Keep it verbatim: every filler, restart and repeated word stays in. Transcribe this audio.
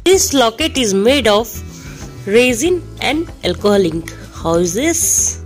This locket is made of resin and alcohol ink. How is this?